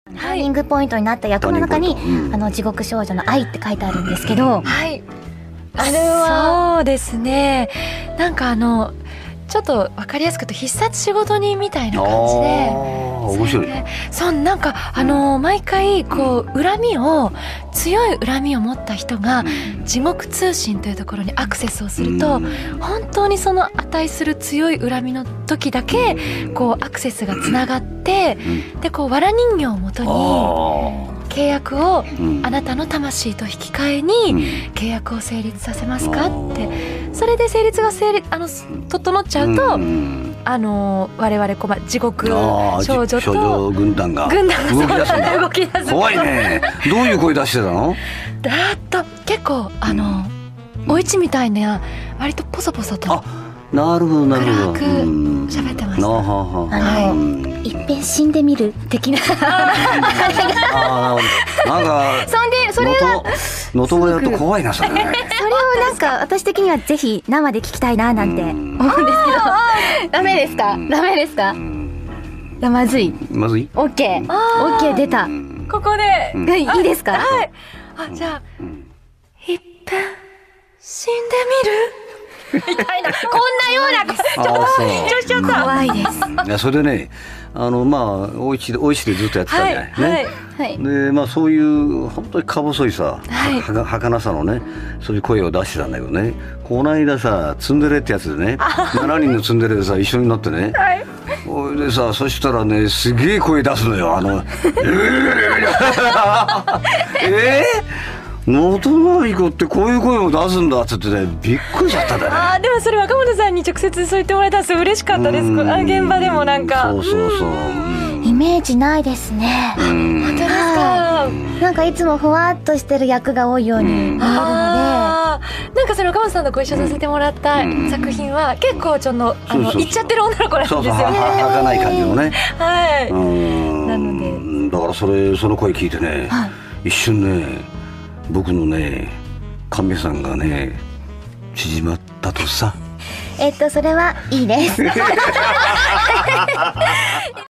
ターニングポイントになった役の中に、地獄少女の愛って書いてあるんですけど、 はい、あれはそうですね、なんかちょっと分かりやすく言うと必殺仕事人みたいな感じで、 面白い。 そう、なんか毎回こう強い恨みを持った人が地獄通信というところにアクセスをすると、本当にその値する強い恨みの時だけこうアクセスがつながって、でこう藁人形をもとに契約をあなたの魂と引き換えに契約を成立させますかって、それで成立が整っちゃうと、我々地獄少女と軍団が動き出す。 怖いね。どういう声出してたの？ 結構お市みたいな割とポソポソと。 なるほどなるほど。 暗く喋ってました。 いっぺん死んでみる的な。 なんかそれは能登語やると怖いなそれ。それをなんか私的にはぜひ生で聞きたいななんて思うんですけど、ダメですか？ダメですか？まずい。 まずい？ オッケー出た。 ここでいいですか？ はい。じゃあいっぺん死んでみる。みたいな、こんなような緊張しちゃった。 怖いです。 いやそれでね、おいちでずっとやってたじゃないね。でそういう本当にか細いさ、儚さのね、そういう声を出してたんだけどね。この間さ、ツンデレってやつでね、7人のツンデレでさ一緒になってね。でさ、そしたらね、すげえ声出すのよ。能登の子ってこういう声を出すんだっつってね、びっくりしちゃったんだね。 でもそれ若本さんに直接そう言ってもらえたらすごい嬉しかったです。現場でもなんかそう、 イメージないですね。 本当ですか？ なんかいつもふわっとしてる役が多いように見えるので、 なんかその若本さんとご一緒させてもらった作品は結構ちょっと言っちゃってる女の子なんですよね。 儚い感じのね。 はい。なのでだからその声聞いてね、一瞬ね、僕のね神さんがね縮まったとさ。 それはいいです。